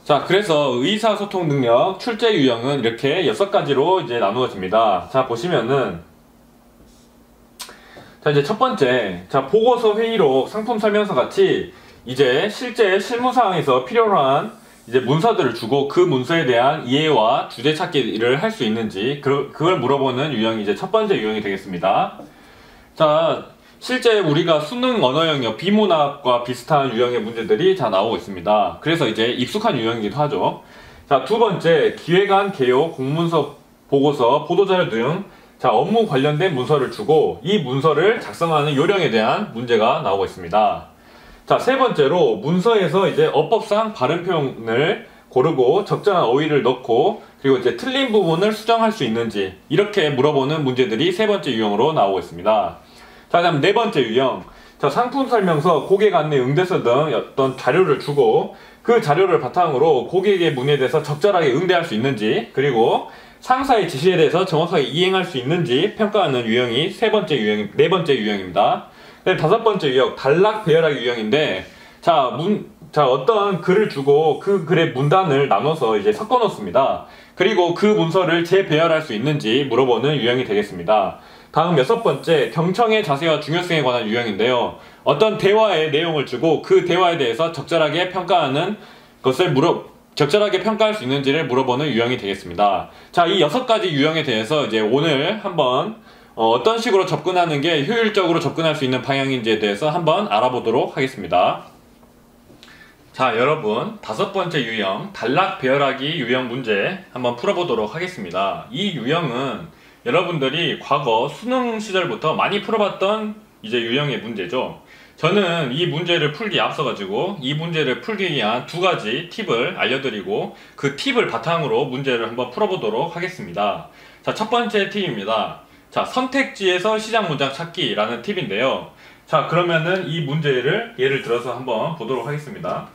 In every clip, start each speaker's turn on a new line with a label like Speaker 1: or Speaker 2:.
Speaker 1: 자, 그래서 의사소통 능력, 출제 유형은 이렇게 6가지로 이제 나누어집니다. 자, 보시면은, 자, 이제 첫 번째, 자, 보고서 회의록, 상품 설명서 같이 이제 실제 실무 상황에서 필요로 한 이제 문서들을 주고 그 문서에 대한 이해와 주제 찾기를 할 수 있는지, 그걸 물어보는 유형이 이제 첫 번째 유형이 되겠습니다. 자, 실제 우리가 수능 언어 영역 비문학과 비슷한 유형의 문제들이 다 나오고 있습니다. 그래서 이제 익숙한 유형이기도 하죠. 자, 두 번째, 기획안, 개요, 공문서, 보고서, 보도자료 등 자, 업무 관련된 문서를 주고 이 문서를 작성하는 요령에 대한 문제가 나오고 있습니다. 자, 세 번째로 문서에서 이제 어법상 발음 표현을 고르고 적절한 어휘를 넣고 그리고 이제 틀린 부분을 수정할 수 있는지 이렇게 물어보는 문제들이 세 번째 유형으로 나오고 있습니다. 자, 다음 네 번째 유형. 자, 상품 설명서, 고객 안내, 응대서 등 어떤 자료를 주고 그 자료를 바탕으로 고객의 문의에 대해서 적절하게 응대할 수 있는지 그리고 상사의 지시에 대해서 정확하게 이행할 수 있는지 평가하는 유형이 네 번째 유형입니다. 네, 다섯 번째 유형, 단락 배열하기 유형인데 자, 어떤 글을 주고 그 글의 문단을 나눠서 이제 섞어 놓습니다. 그리고 그 문서를 재배열할 수 있는지 물어보는 유형이 되겠습니다. 다음 여섯 번째, 경청의 자세와 중요성에 관한 유형인데요. 어떤 대화의 내용을 주고 그 대화에 대해서 적절하게 평가하는 것을 적절하게 평가할 수 있는지를 물어보는 유형이 되겠습니다. 자, 이 6가지 유형에 대해서 이제 오늘 한번 어떤 식으로 접근하는 게 효율적으로 접근할 수 있는 방향인지에 대해서 한번 알아보도록 하겠습니다. 자, 여러분, 다섯 번째 유형, 단락 배열하기 유형 문제 한번 풀어보도록 하겠습니다. 이 유형은 여러분들이 과거 수능 시절부터 많이 풀어봤던 이제 유형의 문제죠. 저는 이 문제를 풀기에 앞서가지고 이 문제를 풀기 위한 2가지 팁을 알려드리고 그 팁을 바탕으로 문제를 한번 풀어보도록 하겠습니다. 자, 첫 번째 팁입니다. 자, 선택지에서 시작 문장 찾기라는 팁인데요. 자, 그러면은 이 문제를 예를 들어서 한번 보도록 하겠습니다.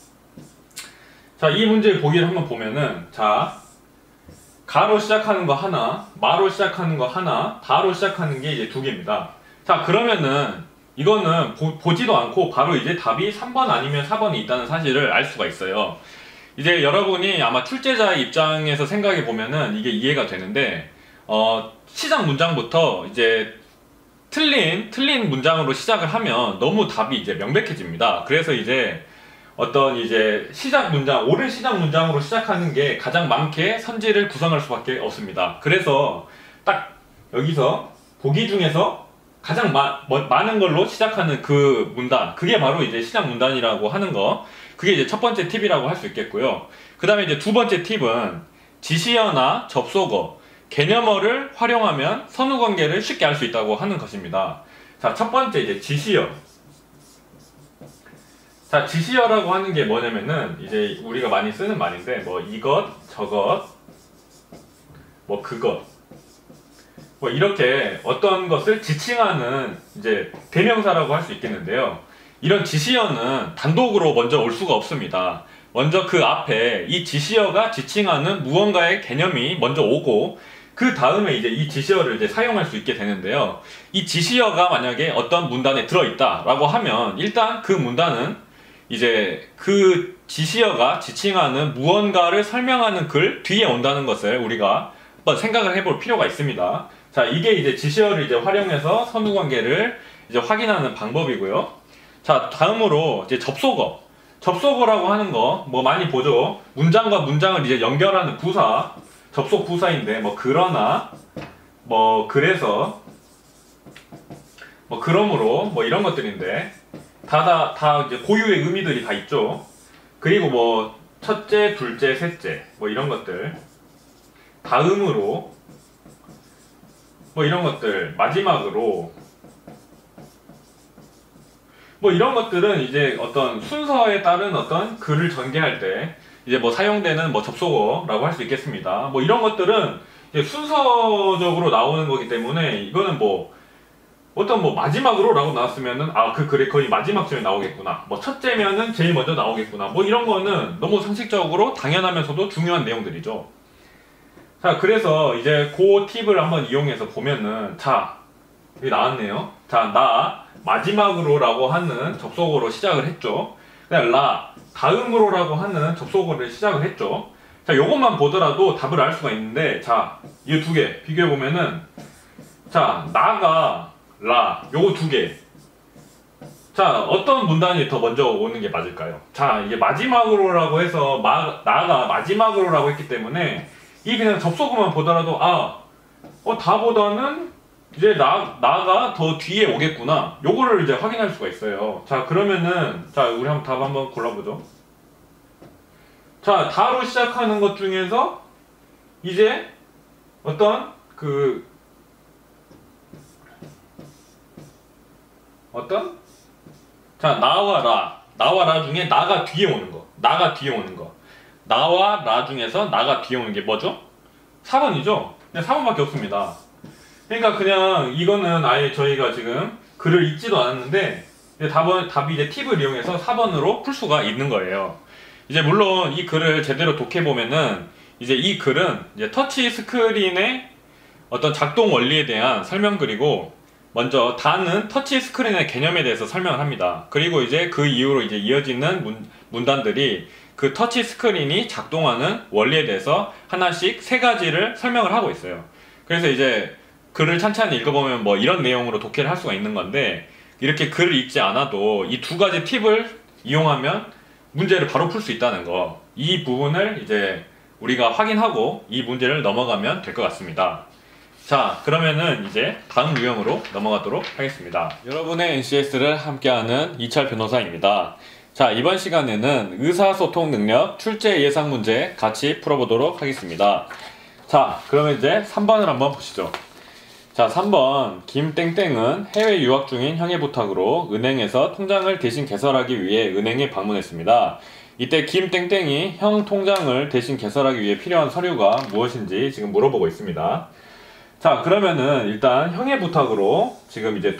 Speaker 1: 자, 이 문제 보기를 한번 보면은 자, 가로 시작하는 거 하나, 마로 시작하는 거 하나, 다로 시작하는 게 이제 2개입니다. 자, 그러면은 이거는 보지도 않고 바로 이제 답이 3번 아니면 4번이 있다는 사실을 알 수가 있어요. 이제 여러분이 아마 출제자의 입장에서 생각해 보면은 이게 이해가 되는데 시작 문장부터 이제 틀린 문장으로 시작을 하면 너무 답이 이제 명백해집니다. 그래서 이제 어떤 이제 옳은 시작 문장으로 시작하는 게 가장 많게 선지를 구성할 수밖에 없습니다. 그래서 딱 여기서 보기 중에서 가장 많은 걸로 시작하는 그 문단, 그게 바로 이제 시작 문단이라고 하는 거, 그게 이제 첫 번째 팁이라고 할 수 있겠고요. 그 다음에 이제 두 번째 팁은 지시어나 접속어, 개념어를 활용하면 선후 관계를 쉽게 알 수 있다고 하는 것입니다. 자, 첫 번째 이제 지시어. 자, 지시어라고 하는 게 뭐냐면은 이제 우리가 많이 쓰는 말인데 뭐 이것, 저것, 뭐 그것, 뭐 이렇게 어떤 것을 지칭하는 이제 대명사라고 할 수 있겠는데요. 이런 지시어는 단독으로 먼저 올 수가 없습니다. 먼저 그 앞에 이 지시어가 지칭하는 무언가의 개념이 먼저 오고 그 다음에 이제 이 지시어를 이제 사용할 수 있게 되는데요. 이 지시어가 만약에 어떤 문단에 들어있다라고 하면 일단 그 문단은 이제 그 지시어가 지칭하는 무언가를 설명하는 글 뒤에 온다는 것을 우리가 한번 생각을 해볼 필요가 있습니다. 자, 이게 이제 지시어를 이제 활용해서 선후 관계를 이제 확인하는 방법이고요. 자, 다음으로 이제 접속어. 접속어라고 하는 거 뭐 많이 보죠. 문장과 문장을 이제 연결하는 부사, 접속 부사인데 뭐 그러나, 뭐 그래서, 뭐 그러므로 뭐 이런 것들인데 다 이제 고유의 의미들이 다 있죠. 그리고 뭐 첫째, 둘째, 셋째 뭐 이런 것들, 다음으로 뭐 이런 것들, 마지막으로 뭐 이런 것들은 이제 어떤 순서에 따른 어떤 글을 전개할 때 이제 뭐 사용되는 뭐 접속어라고 할 수 있겠습니다. 뭐 이런 것들은 이제 순서적으로 나오는 거기 때문에 이거는 뭐 어떤 뭐 마지막으로 라고 나왔으면은 그 글이 거의 마지막쯤에 나오겠구나, 뭐 첫째면은 제일 먼저 나오겠구나, 뭐 이런 거는 너무 상식적으로 당연하면서도 중요한 내용들이죠. 자, 그래서 이제 그 팁을 한번 이용해서 보면은 자, 여기 나왔네요. 자, 나 마지막으로 라고 하는 접속어로 시작을 했죠. 그다음 다음으로라고 하는 접속어를 시작을 했죠. 자, 요것만 보더라도 답을 알 수가 있는데, 자, 이 두 개 비교해 보면은, 자, 나가 요거 두 개. 자, 어떤 문단이 더 먼저 오는 게 맞을까요? 자, 이게 마지막으로라고 해서 나가 마지막으로라고 했기 때문에 이 그냥 접속어만 보더라도 다보다는 이제 나가 더 뒤에 오겠구나. 요거를 이제 확인할 수가 있어요. 자, 그러면은 자, 우리 한번 답 한번 골라보죠. 자, 다로 시작하는 것 중에서 이제 어떤 자, 나와 라 중에 나가 뒤에 오는 거. 나와 라 중에서 나가 뒤에 오는 게 뭐죠? 4번이죠? 그냥 4번밖에 없습니다. 그러니까 그냥 이거는 아예 저희가 지금 글을 읽지도 않았는데 답이 이제 팁을 이용해서 4번으로 풀 수가 있는 거예요. 이제 물론 이 글을 제대로 독해보면은 이제 이 글은 이제 터치 스크린의 어떤 작동 원리에 대한 설명글이고, 먼저 다는 터치 스크린의 개념에 대해서 설명을 합니다. 그리고 이제 그 이후로 이제 이어지는 문단들이 그 터치 스크린이 작동하는 원리에 대해서 하나씩 세 가지를 설명을 하고 있어요. 그래서 이제 글을 찬찬히 읽어보면 뭐 이런 내용으로 독해를 할 수가 있는 건데, 이렇게 글을 읽지 않아도 이 두 가지 팁을 이용하면 문제를 바로 풀 수 있다는 거, 이 부분을 이제 우리가 확인하고 이 문제를 넘어가면 될 것 같습니다. 자, 그러면은 이제 다음 유형으로 넘어가도록 하겠습니다. 여러분의 NCS를 함께하는 이철 변호사입니다. 자, 이번 시간에는 의사소통 능력 출제 예상 문제 같이 풀어보도록 하겠습니다. 자, 그러면 이제 3번을 한번 보시죠. 자, 3번 김땡땡은 해외 유학 중인 형의 부탁으로 은행에서 통장을 대신 개설하기 위해 은행에 방문했습니다. 이때 김땡땡이 형 통장을 대신 개설하기 위해 필요한 서류가 무엇인지 지금 물어보고 있습니다. 자, 그러면은 일단 형의 부탁으로 지금 이제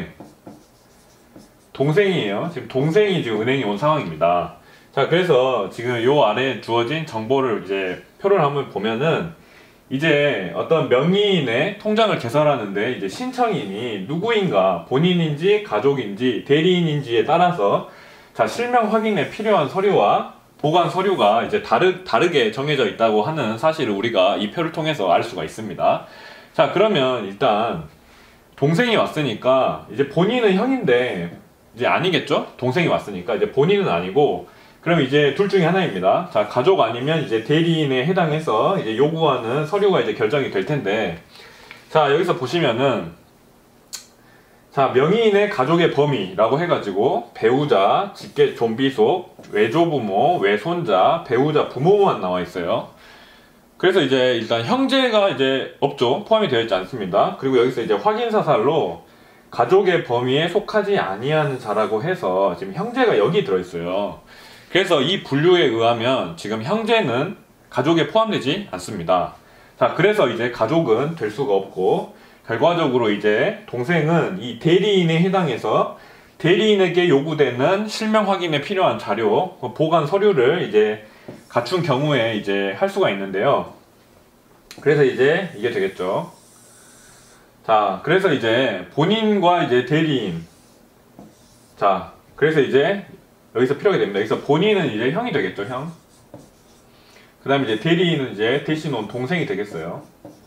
Speaker 1: 동생이에요. 지금 동생이 지금 은행에 온 상황입니다. 자, 그래서 지금 요 아래에 주어진 정보를 이제 표를 한번 보면은 이제 어떤 명의인의 통장을 개설하는데 이제 신청인이 누구인가, 본인인지 가족인지 대리인인지에 따라서 자, 실명 확인에 필요한 서류와 보관 서류가 이제 다르게 정해져 있다고 하는 사실을 우리가 이 표를 통해서 알 수가 있습니다. 자, 그러면 일단 동생이 왔으니까 이제 본인은 형인데 이제 아니겠죠? 동생이 왔으니까 이제 본인은 아니고, 그럼 이제 둘 중에 하나입니다. 자, 가족 아니면 이제 대리인에 해당해서 이제 요구하는 서류가 이제 결정이 될 텐데, 자, 여기서 보시면은 자, 명의인의 가족의 범위라고 해가지고 배우자, 직계 좀비속, 외조부모, 외손자, 배우자, 부모만 나와 있어요. 그래서 이제 일단 형제가 이제 없죠. 포함이 되어 있지 않습니다. 그리고 여기서 이제 확인사살로 가족의 범위에 속하지 아니하는 자라고 해서 지금 형제가 여기 들어있어요. 그래서 이 분류에 의하면 지금 형제는 가족에 포함되지 않습니다. 자, 그래서 이제 가족은 될 수가 없고, 결과적으로 이제 동생은 이 대리인에 해당해서 대리인에게 요구되는 실명 확인에 필요한 자료, 보관 서류를 이제 갖춘 경우에 이제 할 수가 있는데요. 그래서 이제 이게 되겠죠. 자, 그래서 이제 본인과 이제 대리인. 자, 그래서 이제 여기서 필요하게 됩니다. 여기서 본인은 이제 형이 되겠죠, 형. 그 다음에 이제 대리인은 이제 대신 온 동생이 되겠어요.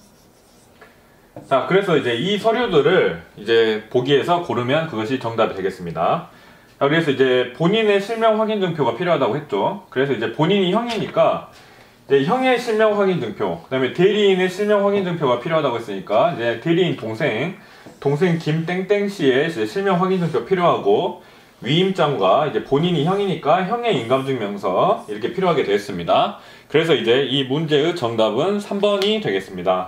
Speaker 1: 자, 그래서 이제 이 서류들을 이제 보기에서 고르면 그것이 정답이 되겠습니다. 자, 그래서 이제 본인의 실명 확인 증표가 필요하다고 했죠. 그래서 이제 본인이 형이니까 이제 형의 실명 확인 증표, 그 다음에 대리인의 실명 확인 증표가 필요하다고 했으니까 이제 대리인 동생 김땡땡 씨의 이제 실명 확인 증표 필요하고, 위임장과 이제 본인이 형이니까 형의 인감증명서 이렇게 필요하게 되었습니다. 그래서 이제 이 문제의 정답은 3번이 되겠습니다.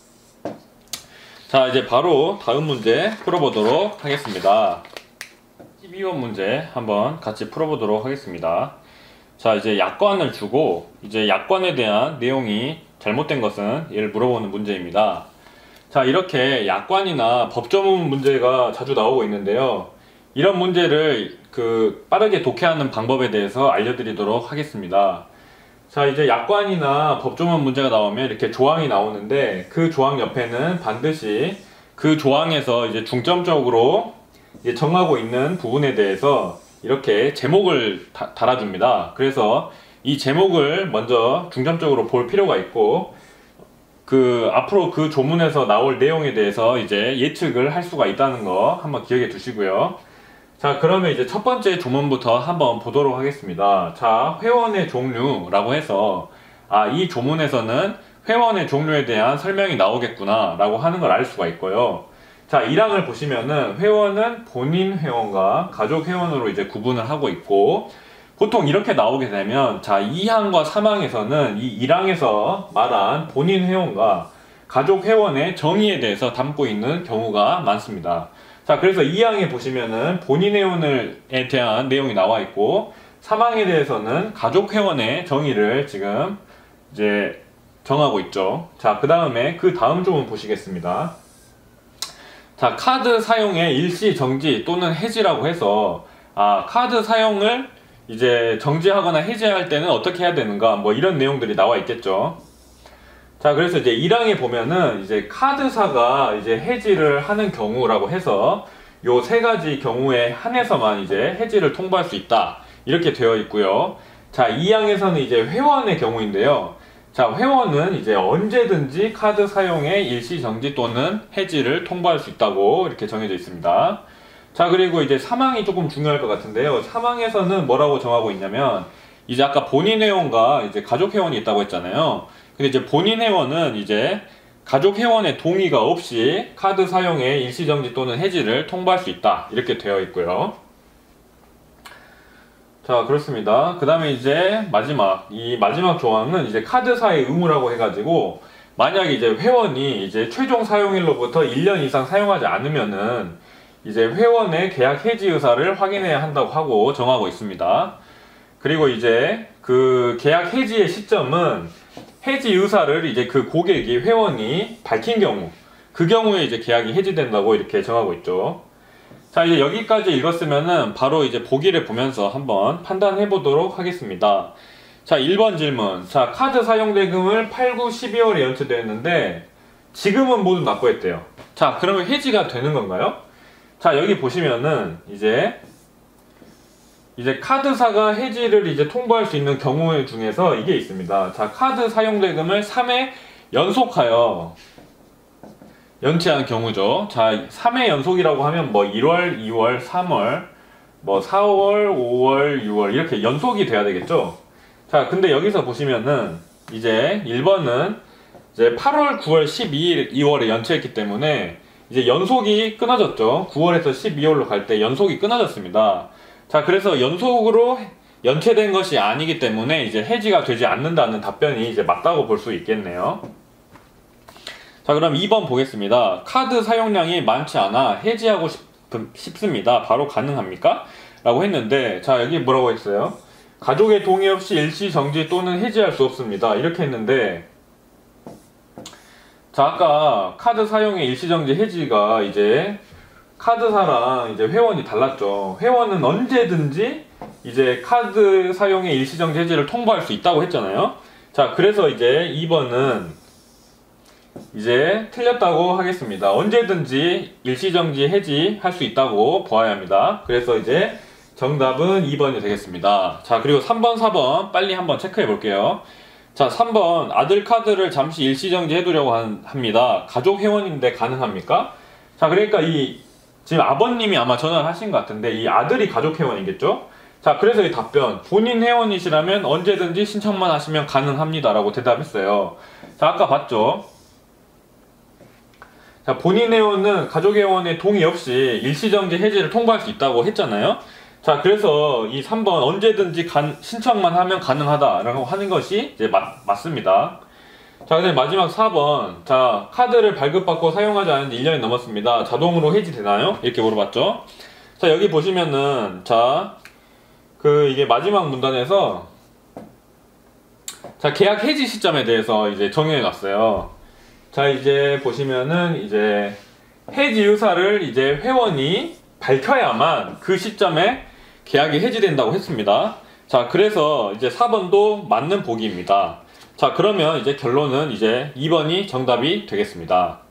Speaker 1: 자, 이제 바로 다음 문제 풀어보도록 하겠습니다. 12번 문제 한번 같이 풀어보도록 하겠습니다. 자, 이제 약관을 주고 이제 약관에 대한 내용이 잘못된 것은 얘를 물어보는 문제입니다. 자, 이렇게 약관이나 법조문 문제가 자주 나오고 있는데요. 이런 문제를 빠르게 독해하는 방법에 대해서 알려드리도록 하겠습니다. 자, 이제 약관이나 법조문 문제가 나오면 이렇게 조항이 나오는데, 그 조항 옆에는 반드시 그 조항에서 이제 중점적으로 이제 정하고 있는 부분에 대해서 이렇게 제목을 달아줍니다. 그래서 이 제목을 먼저 중점적으로 볼 필요가 있고, 앞으로 그 조문에서 나올 내용에 대해서 이제 예측을 할 수가 있다는 거 한번 기억해 두시고요. 자, 그러면 이제 첫 번째 조문부터 한번 보도록 하겠습니다. 자, 회원의 종류라고 해서, 이 조문에서는 회원의 종류에 대한 설명이 나오겠구나 라고 하는 걸 알 수가 있고요. 자, 1항을 보시면은 회원은 본인 회원과 가족 회원으로 이제 구분을 하고 있고, 보통 이렇게 나오게 되면, 자, 2항과 3항에서는 이 1항에서 말한 본인 회원과 가족 회원의 정의에 대해서 담고 있는 경우가 많습니다. 자, 그래서 2항에 보시면은 본인 회원에 대한 내용이 나와 있고, 3항에 대해서는 가족 회원의 정의를 지금 이제 정하고 있죠. 자, 그 다음에 그 다음 조문 보시겠습니다. 자, 카드 사용의 일시 정지 또는 해지라고 해서, 카드 사용을 이제 정지하거나 해지할 때는 어떻게 해야 되는가, 뭐 이런 내용들이 나와 있겠죠. 자, 그래서 이제 1항에 보면은 이제 카드사가 이제 해지를 하는 경우라고 해서 요 세 가지 경우에 한해서만 이제 해지를 통보할 수 있다, 이렇게 되어 있고요. 자, 2항에서는 이제 회원의 경우인데요. 자, 회원은 이제 언제든지 카드 사용의 일시 정지 또는 해지를 통보할 수 있다고 이렇게 정해져 있습니다. 자, 그리고 이제 3항이 조금 중요할 것 같은데요. 3항에서는 뭐라고 정하고 있냐면, 이제 아까 본인 회원과 이제 가족 회원이 있다고 했잖아요. 근데 이제 본인 회원은 이제 가족 회원의 동의가 없이 카드 사용의 일시정지 또는 해지를 통보할 수 있다, 이렇게 되어 있고요. 자, 그렇습니다. 그 다음에 이제 이 마지막 조항은 이제 카드사의 의무라고 해가지고, 만약에 이제 회원이 이제 최종 사용일로부터 1년 이상 사용하지 않으면은 이제 회원의 계약 해지 의사를 확인해야 한다고 하고 정하고 있습니다. 그리고 이제 그 계약 해지의 시점은 해지 의사를 이제 그 고객이, 회원이 밝힌 경우, 그 경우에 이제 계약이 해지된다고 이렇게 정하고 있죠. 자, 이제 여기까지 읽었으면은 바로 이제 보기를 보면서 한번 판단해 보도록 하겠습니다. 자, 1번 질문. 자, 카드 사용 대금을 8, 9, 12월에 연체되었는데 지금은 모두 납부했대요. 자, 그러면 해지가 되는 건가요? 자, 여기 보시면은 이제 카드사가 해지를 이제 통보할 수 있는 경우 중에서 이게 있습니다. 자, 카드 사용 대금을 3회 연속하여 연체한 경우죠. 자, 3회 연속이라고 하면 뭐 1월, 2월, 3월, 뭐 4월, 5월, 6월 이렇게 연속이 돼야 되겠죠. 자, 근데 여기서 보시면은 이제 1번은 이제 8월, 9월, 12일, 2월에 연체했기 때문에 이제 연속이 끊어졌죠. 9월에서 12월로 갈 때 연속이 끊어졌습니다. 자, 그래서 연속으로 연체된 것이 아니기 때문에 이제 해지가 되지 않는다는 답변이 이제 맞다고 볼 수 있겠네요. 자, 그럼 2번 보겠습니다. 카드 사용량이 많지 않아 해지하고 싶습니다. 바로 가능합니까? 라고 했는데, 자, 여기 뭐라고 했어요? 가족의 동의 없이 일시 정지 또는 해지할 수 없습니다, 이렇게 했는데, 자, 아까 카드 사용의 일시정지 해지가 이제 카드사랑 이제 회원이 달랐죠. 회원은 언제든지 이제 카드 사용의 일시정지 해지를 통보할 수 있다고 했잖아요. 자, 그래서 이제 2번은 이제 틀렸다고 하겠습니다. 언제든지 일시정지 해지할 수 있다고 보아야 합니다. 그래서 이제 정답은 2번이 되겠습니다. 자, 그리고 3번, 4번 빨리 한번 체크해 볼게요. 자, 3번 아들 카드를 잠시 일시정지 해두려고 합니다. 가족 회원인데 가능합니까? 자, 그러니까 지금 아버님이 아마 전화를 하신 것 같은데 이 아들이 가족 회원이겠죠? 자, 그래서 이 답변, 본인 회원이시라면 언제든지 신청만 하시면 가능합니다 라고 대답했어요. 자, 아까 봤죠? 자, 본인 회원은 가족 회원의 동의 없이 일시정지 해지를 통보할 수 있다고 했잖아요. 자, 그래서 이 3번 언제든지 신청만 하면 가능하다라고 하는 것이 이제 맞습니다. 자, 근데 마지막 4번. 자, 카드를 발급받고 사용하지 않은 지 1년이 넘었습니다. 자동으로 해지되나요? 이렇게 물어봤죠. 자, 여기 보시면은 자, 이게 마지막 문단에서 자, 계약 해지 시점에 대해서 이제 정해 놨어요. 자, 이제 보시면은 이제 해지 의사를 이제 회원이 밝혀야만 그 시점에 계약이 해지된다고 했습니다. 자, 그래서 이제 4번도 맞는 보기입니다. 자, 그러면 이제 결론은 이제 2번이 정답이 되겠습니다.